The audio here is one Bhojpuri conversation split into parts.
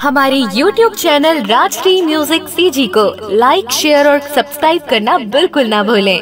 हमारे YouTube channel Rajshri music CG को लाइक, शेयर और सब्सक्राइब करना बिल्कुल ना भूलें।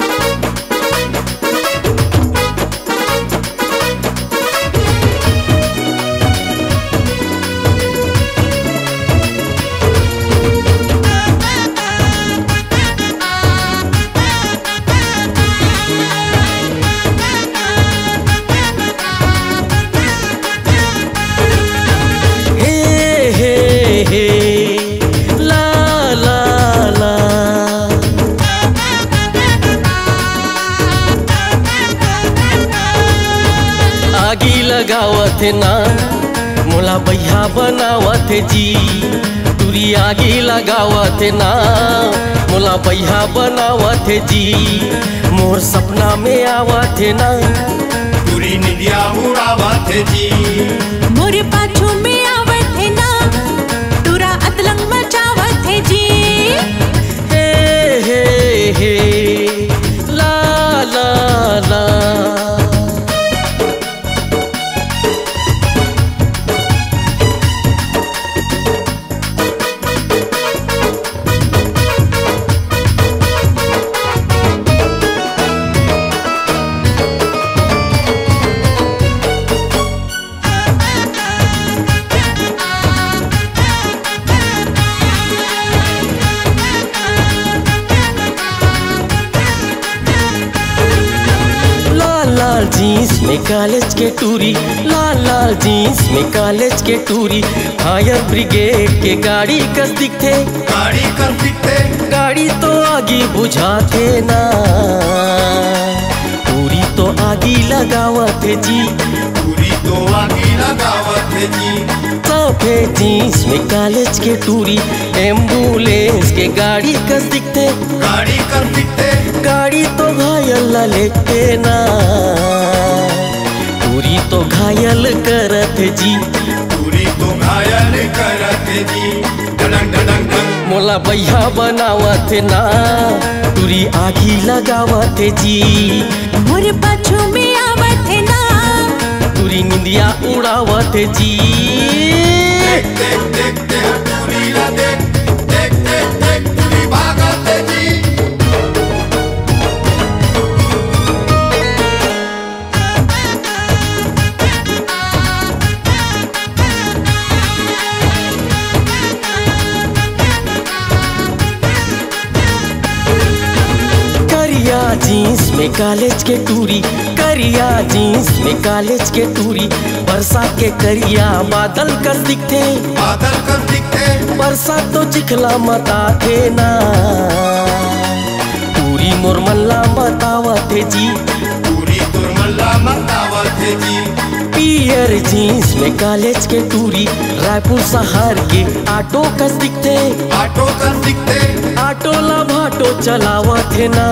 आगी लगावत ना मोला बैहा बनावत जी, तुरी आगी लगावत ना मोला बैहा बनावत जी। मोर सपना में आवत ना तुरी निदिया उड़ावत जी, मोर पाछू में आवत ना तुरा अतलंग मचावत जी। हे हे हे ला ला ला लाल जीन्स में कॉलेज के टूरी, लाल लाल जीन्स में कॉलेज के टूरी। फायर ब्रिगेड के गाड़ी कस दिखते, गाड़ी कर दिखते, गाड़ी तो आगी बुझाते ना, टूरी तो आगी लगावत जी, तुरी तो आगी लगावत जी। सफेद जीन्स में कॉलेज के टूरी, एम्बुलेंस के गाड़ी कस दिखते, गाड़ी कर दिखते, गाड़ी तो घायल लेते ना, पूरी तो घायल करत जी, तुरी तो घायल करत जी। डडंग डडंग डंग मोला बैहा बनावत ना, तुरी आगी लगावत जी। मोर पाछू में आवत ना तुरी निंदिया उड़ावत जी। देख देख देख देख तुरी ला देख, देख देख देख तुरी भागत जी। करिया जीन्स में कॉलेज के टूरी, करिया जीन्स में कॉलेज के टूरी। बरसात के करिया बादल कर दिखते, बादल कर दिखते, बरसात तो चिखला मताते ना, पूरी मोर मल्ला मतावत जी, तुरी तुरमल्ला मतावत जी। पियर जीन्स में कॉलेज के टूरी। रायपुर शहर के ऑटो कस दिखते, ऑटो कर दिखते, ऑटो ला भाटो चलावत ना,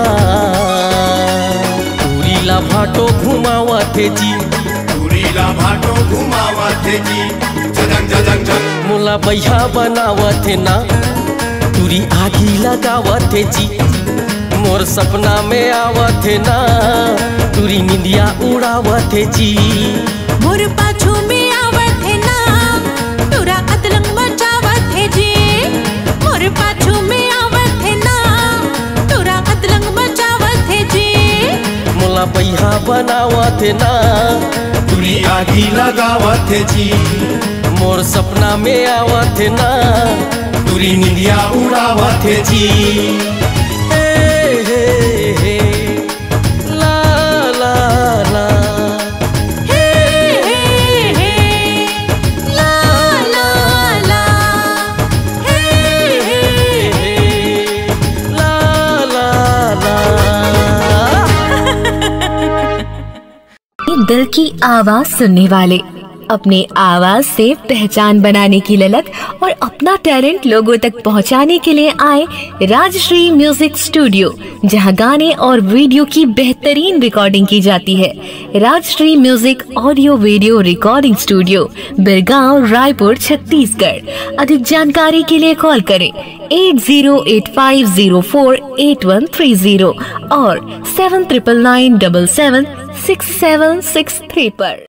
पूरी ला भाटो घुमावत जी, तुरी ला भाटो घुमावत जी। जजंग जजंग जंग मोला बैहा बनावत ना, तुरी आगी लगावत जी। मोर सपना में आवत ना, तुरी निंदिया उड़ावत जी। मोर पाछू में आवत ना तुरा अतलंग मचावत जी, मोर पाछू में आवत ना तुरा अतलंग मचावत जी। मोला बैहा बनावत ना, तुरी आगी लगावत जी। मोर सपना में आवत ना, तुरी निंदिया उड़ावत जी। हे हे हे ला ला ला हे हे हे ला ला ला हे हे हे ला ला ला। दिल की आवाज सुनने वाले, अपने आवाज से पहचान बनाने की ललक और अपना टैलेंट लोगों तक पहुंचाने के लिए आए राजश्री म्यूजिक स्टूडियो, जहां गाने और वीडियो की बेहतरीन रिकॉर्डिंग की जाती है। Rajshri music audio video recording studio, Birgaon, Raipur, Chhattisgarh. अधिक जानकारी के लिए कॉल करें 8085048130 और 7999776763 पर।